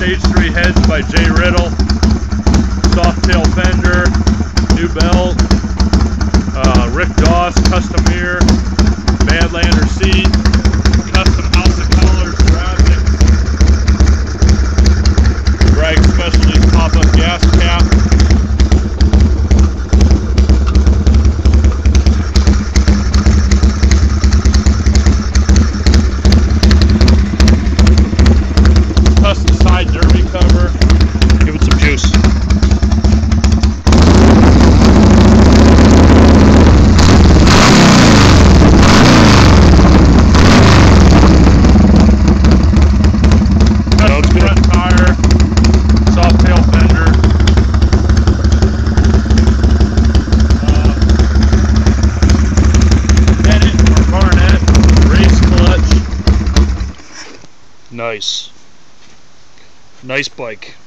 Stage 3 heads by Jay Riddle. Soft tail fender, new belt, Rick Doss, custom mirror, Badlander seat, custom House of Colors graphic, Bragg Specialties pop-up gas cap. Custom side derby cover. Give it some juice. Custom front tire, soft tail fender. Bennett or Barnett race clutch. Nice. Nice bike.